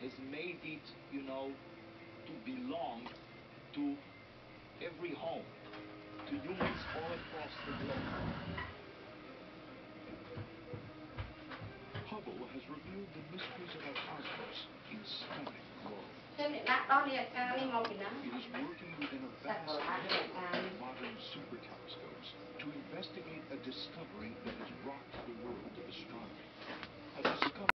has made it, to belong to every home, to humans all across the globe. Hubble has revealed the mysteries of our cosmos in stunning glory. It is working within a vast network of modern super telescopes to investigate a discovery that has rocked the world of astronomy. A discovery